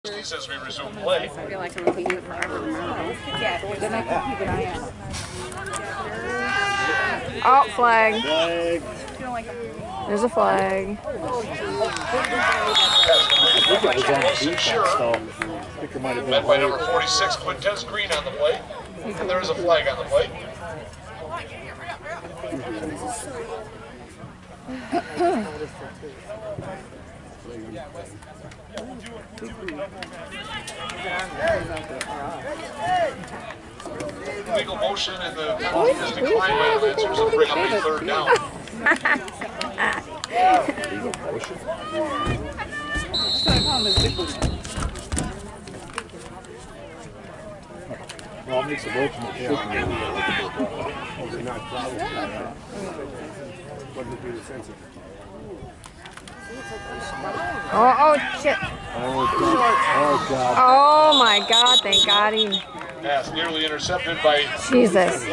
As we resume play. I feel like I'm looking at forever tomorrow. Yeah, then I can keep an eye on. Oh, flag. Flag. There's a flag. Met by number 46, Quintez Green on the plate. And there is a flag on the plate. Legal motion and the penalty is declined by the Lancers to bring up a third down. Legal motion. Well, it makes a motion that should be illegal. It's not probably. What would be the sense of it? Oh, shit. Oh, God. Oh, my God. Thank God he... Pass nearly intercepted by Jesus.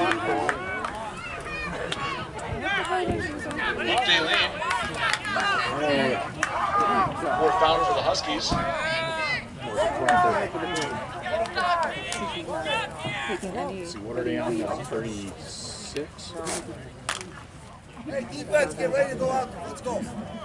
Daleen. Fourth down for the Huskies. See, what are they on now? 36? Hey, defense, get ready to go out. Let's go.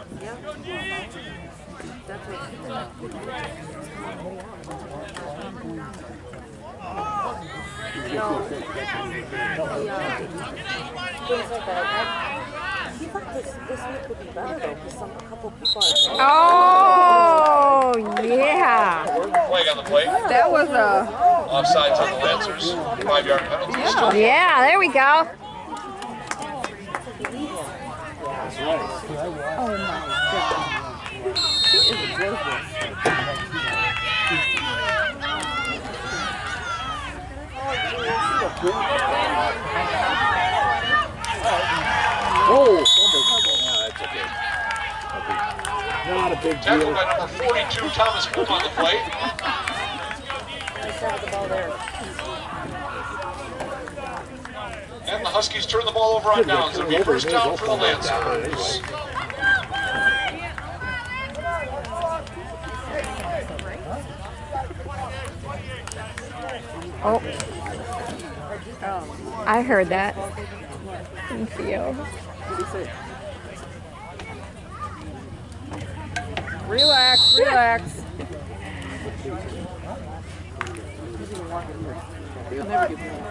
Oh, yeah. Flag on the plate. That was a... Offsides on the Lancers. 5-yard penalty. Yeah, there we go. That's right. Oh, my God. She is a joker. Oh, that's okay. Not a big Tackled deal. by number 42, Thomas Boom on the plate. And the Huskies turn the ball over on downs. It'll be first down for the Lancers. Oh. I heard that. And Theo. Relax, relax. He'll never get more.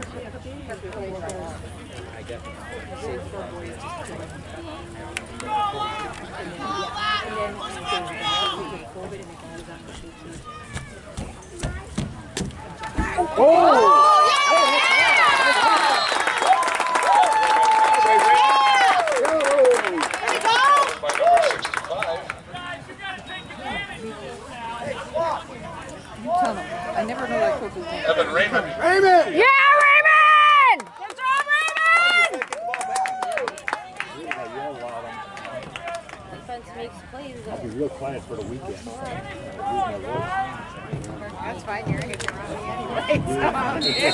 By number 65. I never know that coach's name. Evan Raymond. Raymond! Yeah, Raymond! Good job, Raymond! Defense makes plays. I'll be real quiet for the weekend. That's fine, you're going to get around me anyway.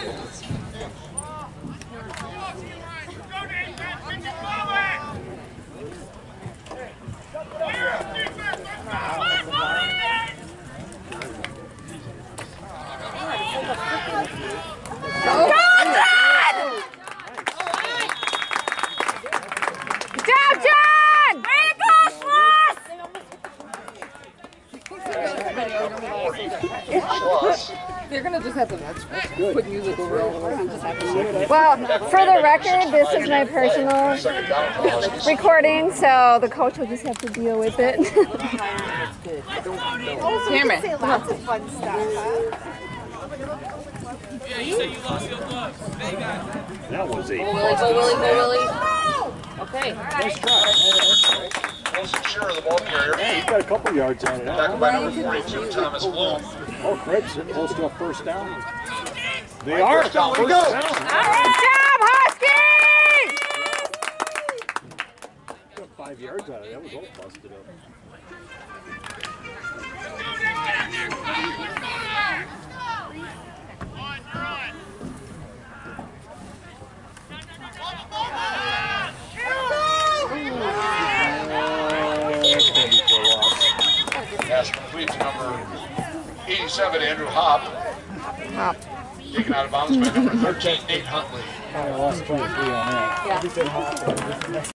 They're going to just have to put music over all the way. Just have to move it up. Well, for the record, this is my personal recording, so the coach will just have to deal with it. Damn it. Lots of fun stuff, huh? That was a Go Willie, go Willie, go Willie. Okay. nice try. Most sure of the ball carrier. Yeah, he's got a couple yards on it. Tackled by number 42, Thomas Bloom. Oh, Craig's sitting close to a first down. They are. First down. First Go. down. Good job, Huskies! Got 5 yards out of it. That was all busted up. Pass complete to number 87, Andrew Hop. Hop. Taken out of bounds by number 13, Nate Huntley. Yeah.